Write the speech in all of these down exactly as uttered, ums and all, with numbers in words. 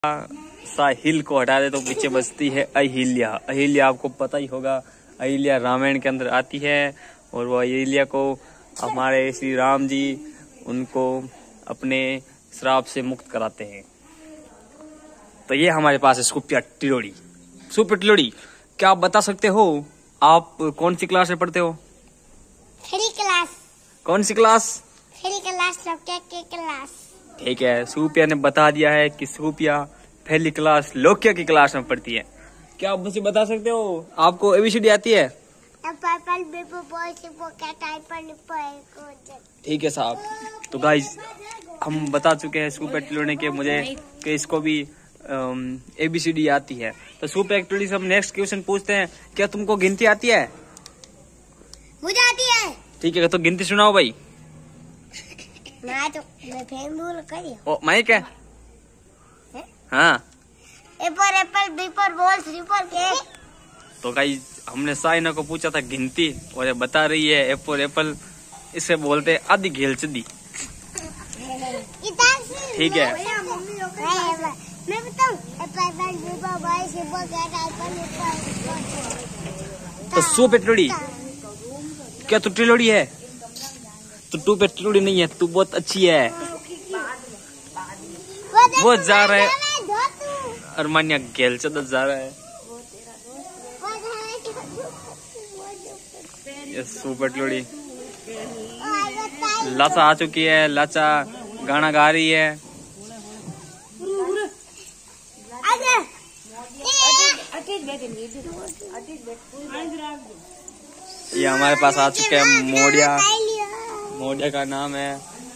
साहिल को हटा दे तो पीछे बचती है अहिल्या। अहिल्या आपको पता ही होगा, अहिल्या रामायण के अंदर आती है और वो अहिल्या को हमारे श्री राम जी उनको अपने श्राप से मुक्त कराते हैं। तो ये हमारे पास है सुपिया टिलोड़ी। सुपिया टिलोड़ी, क्या आप बता सकते हो आप कौन सी क्लास में पढ़ते हो? Three class. कौन सी क्लास? थ्री क्लास, लौकिया की क्लास। ठीक है, सुपिया ने बता दिया है कि सुपिया पहली क्लास लौकिया की क्लास में पढ़ती है। क्या आप मुझे बता सकते हो आपको एबीसीडी आती है? ठीक है साहब। तो गाइस हम बता चुके हैं सुपिया टिलोड़ी के मुझे कि इसको भी एबीसीडी आती है। तो सुपिया टिलोड़ी से हम नेक्स्ट क्वेश्चन पूछते हैं, क्या तुमको गिनती आती है? मुझे आती है। ठीक है, तो गिनती सुनाओ भाई। मैं तो मैं फेम बोल करी। ओ माइक है? हाँ। ए पर एप्पल, बी पर बॉल, सी पर केक। तो गाइस हमने साइना को पूछा था गिनती और ये बता रही है ए पर एप्पल, इसे बोलते आधी घेल चदी। ठीक है। मैं बताऊं, एप्पल, बी पर बॉल, सी पर केक। तो सुपिया टिलोड़ी, क्या तू टिलोड़ी है? तो तू पे टिलोड़ी नहीं है, तू बहुत अच्छी है। वो जा रहा है अरमानिया गेल चदत जा रहा है। ये सुपिया टिलोड़ी लाचा आ चुकी है। लाचा गाना गा रही है। ये हमारे पास आ चुके हैं मोडिया। मोडिया का नाम है,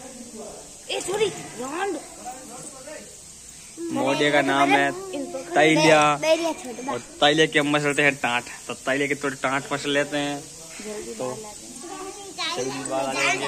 मोडिया का नाम है ताइलिया और ताइलिया के हम मसलते हैं टाँट। तो ताइलिया के थोड़ी टाँट मसल लेते हैं तो जल्दी बाल आ जाएंगे।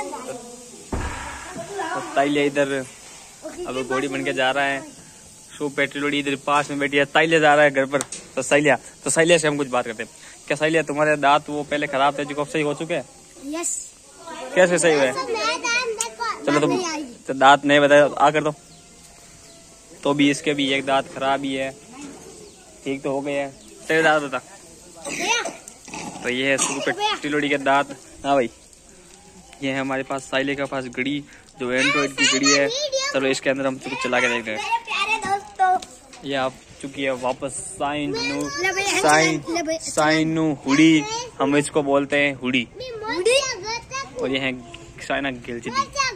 तो ताइलिया इधर अब घोड़ी बन के जा रहा है। सुपिया टिलोड़ी इधर पास में बैठी है। ताइलिया जा रहा है घर पर। तो साइलिया तो साइलिया से हम कुछ बात करते हैं। क्या साइलिया तुम्हारे दांत वो पहले खराब थे जो सही हो चुके हैं? यस। कैसे सही हुए? चलो तुम तो दांत नहीं बताया आ कर दो। तो भी इसके भी एक दांत खराब ही है, ठीक तो हो गए हैं। तेरे दांत बता। तो ये है सुपिया टिलोड़ी के दांत। हाँ भाई, ये है हमारे पास साइले के पास घड़ी जो एंड्रॉइड की घड़ी है। चलो इसके अंदर हम कुछ चला के देखते हैं। ये आप चुकी है वापस साइनू साइन साइनू हुडी, हम इसको बोलते हैं हुडी। और ये है साइना गिलचदी।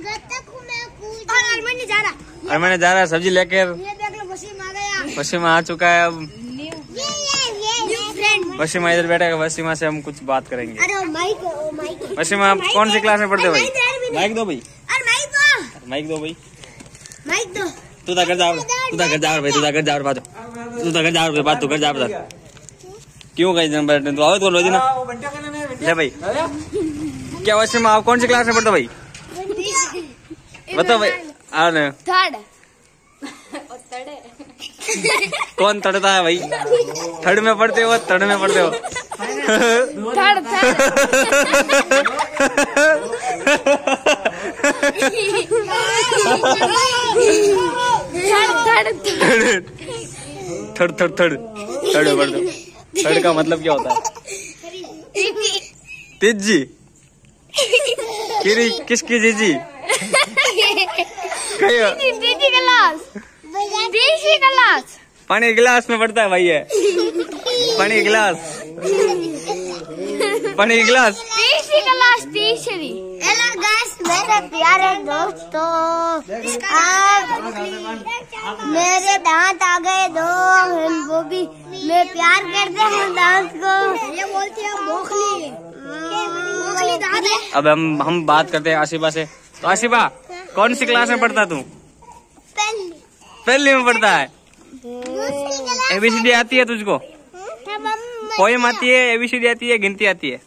अरमान जा रहा है सब्जी लेकर। वसीमा आ चुका है। अब वसीमा इधर बैठा है। वसीमा से हम कुछ बात करेंगे। वसीमा आप कौन सी क्लास में पढ़ते हो भाई? माइक दो भाई। माइक दो भाई। माइक दो। तू घर जा तू घर जा भाई। तू घर जा बात तू घर जा बात तू घर जा बता क्यों गई नंबर तो आओ तो लो जी ना ले भाई। क्या वसीमा आप कौन सी क्लास में पढ़ते हो भाई? बताओ भाई। अरे थर्ड। कौन तड़ता है भाई? थर्ड में पढ़ते हो? थर्ड में पढ़ते हो? Third third third third third में पढ़ते हो? थर्ड का मतलब क्या होता है? तीजी किरी किसकी जीजी? तीसरी क्लास। तीसरी क्लास। पानी गिलास में पड़ता है भाई। है पानी गिलास। पानी गिलास। तीसरी क्लास। तीसरी। हेलो गाइस, मेरे प्यारे दोस्तों, आप मेरे दांत आ गए दो। वो भी मैं प्यार करते हैं दांत को। ये बोलते हैं बोखली। बोखली दांत है। अब हम हम बात करते हैं आसिफा से। तो आसिफा कौन सी क्लास में पढ़ता तू? पहली। पहली में पढ़ता है। एबीसीडी आती है तुझको? पोएम आती है, एबीसीडी आती है, गिनती आती है?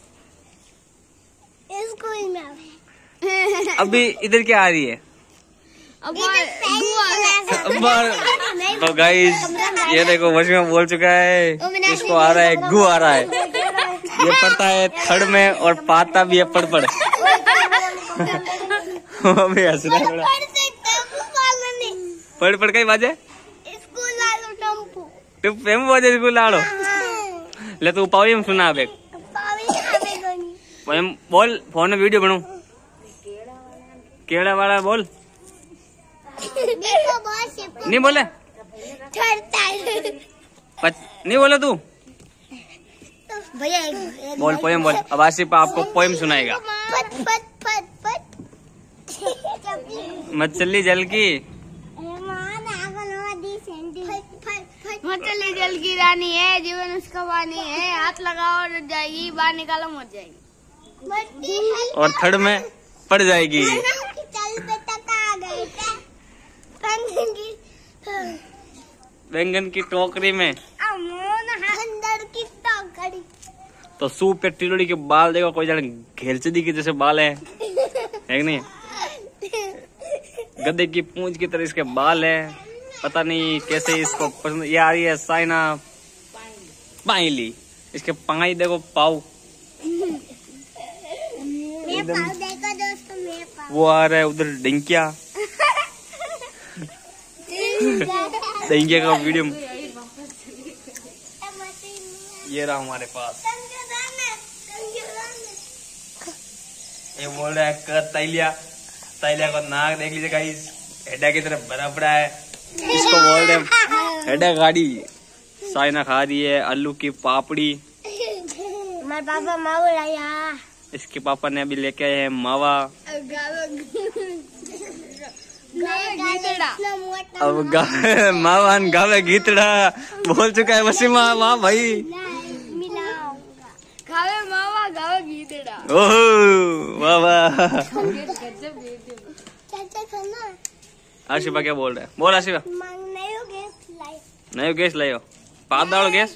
स्कूल में अभी इधर क्या आ रही है? तो गाइस ये देखो वसीमा बोल चुका है, इसको आ रहा है गु आ रहा है। ये पढ़ता है थर्ड में और पाता भी है पढ़ पढ़। अभी हंस रहा है पढ़ पढ़ का ही बाजे। तू प्रेम बोले इसको लाड़ो ले तू पोएम सुना बे पोएम बोल फोन में वीडियो बनू केड़ा वाला बोल नहीं बोले नहीं बोले तू भैया बोल पोएम बोल। अब आसिफ आपको पोएम सुनाएगा। फट फट फट फट मछली जल की मछली जल की रानी है, जीवन उसका पानी है, हाथ लगाओ और जाएगी, बाहर निकालो मर जाएगी, और थड़ में पड़ जाएगी। बैंगन की टोकरी में तो सूप पे टिलोड़ी के बाल देखो, कोई जाने घेलचदी की जैसे बाल है, है नहीं? गधे की पूंछ की तरह इसके बाल है, पता नहीं कैसे इसको पसंद। ये आ रही है साइना पाइली, इसके पाई देखो पाव, वो आ रहा है उधर डिंकिया डिंकिया का वीडियो ये रहा हमारे पास। ये बोल रहा है तैलिया, तैलिया को नाक देख लीजिए गाइस, हेडा की तरफ भरा पड़ा है। इसको बोल रहे हेडा गाड़ी। साइना खा रही है आलू की पापड़ी। हमारे पापा मावा लाया, इसके पापा ने अभी लेके आए हैं मावा। अब गावे मावान गावे गीतड़ा बोल चुका है वसीमा। वाह भाई, गावे मावा गावे गीतड़ा। ओह वाह वाह। आशिफा क्या बोल रहा है? बोल आशिफा। नयो गैस लायो, पादालो गैस,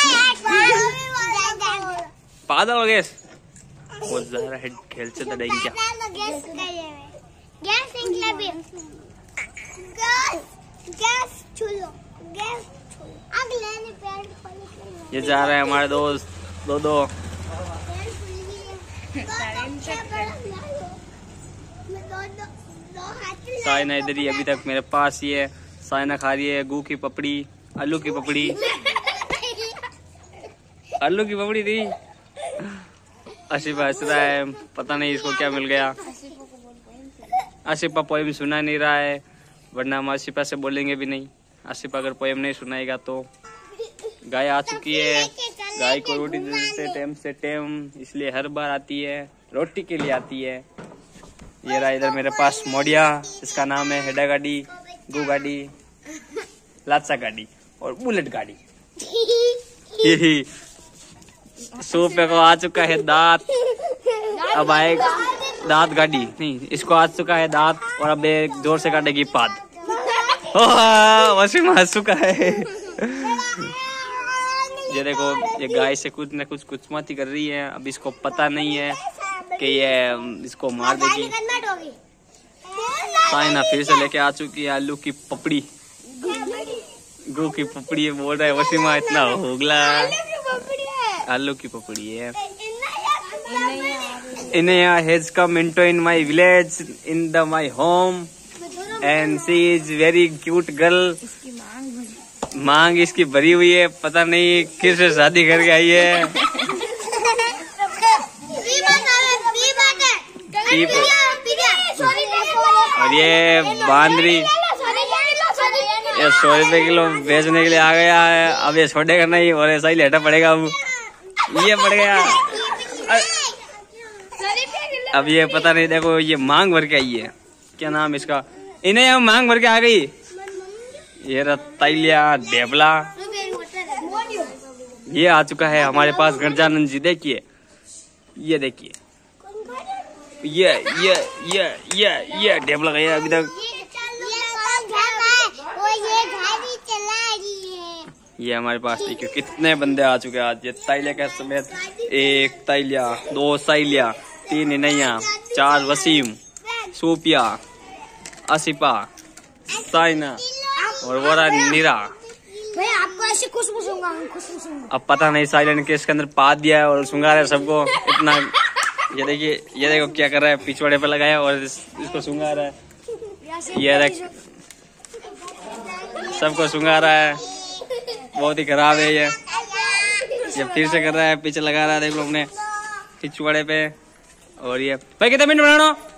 पादालो गैस। वो जरा हेड खेल से तो नहीं क्या? गैस इंग्लिश गैस चूल्हो गैस अगले ने पेड़ खोले। ये जा रहे हैं हमारे दोस्त दो दो। साइना इधर ही अभी तक मेरे पास ही है। साइना खा रही है गू की पपड़ी, आलू की पपड़ी, आलू की पपड़ी थी। आशिफा हंस रहा है, पता नहीं इसको क्या मिल गया। आशिफा पोएम सुना नहीं रहा है, वरना हम आशिफा से बोलेंगे भी नहीं। आशिफा अगर पोएम नहीं सुनाएगा तो। गाय आ चुकी है, गाय को रोटी देते टाइम से टाइम, इसलिए हर बार आती है, रोटी के लिए आती है। ये रहा इधर मेरे पास मोडिया, इसका नाम है हेडा गाड़ी, गो गाड़ी, लाचा गाड़ी और बुलेट गाड़ी। सोफे को आ चुका है दांत, अब आएगा दांत गाड़ी नहीं, इसको आ चुका है दांत और अब एक जोर से काटेगी पाद। वसीम आ चुका है। ये देखो ये गाय से कुछ न कुछ कुचमाती कर रही है। अब इसको पता नहीं है कि ये इसको मार देगी। साइना फिर से लेके आ चुकी है आलू की पपड़ी, गू की पपड़ी बोल रहा है वसीमा, इतना होगला। आलू की पपड़ी है। Inaya has come into in my village, in the my home, and she is very cute girl. मांग इसकी भरी हुई है, पता नहीं किससे शादी करके आई है। और ये बांदरी ये सौ रुपए किलो बेचने के लिए आ गया है। अब ये छोड़ेगा नहीं और ऐसा ही लेटा पड़ेगा। अब ये पड़ गया। अब ये पता नहीं, देखो ये मांग भर के आई है। क्या नाम इसका? इन्हें हम मांग भर के आ गई। ये रतैलिया डेबला ये आ चुका है हमारे पास। गरजानंद जी देखिए, ये देखिए, ये ये ये ये ये डेबला गया अभी तक। ये हमारे पास देखिए कितने बंदे आ चुके हैं आज। ये तैलिया के समेत एक तैलिया, दो सैलिया, तीन इनैया, चार वसीम, सूपिया, आसिफा, साइना और वो रहा नीरा। आपको ऐसे खुशबू सूंगा, खुशबू सूंगा। अब पता नहीं साइलेंट के इसके अंदर पाद दिया है और सुंगा रहा है सबको इतना। ये देखिए, ये देखो क्या कर रहा है, पिछवाड़े पे लगाया और इस, इसको सुंगा रहा है। ये देख सबको सुंगा रहा है। बहुत ही खराब है ये। ये फिर से कर रहा है, पीछे लगा रहा है, देख लो अपने पिछवाड़े पे। और ये भाई कितने मिनट बनाना?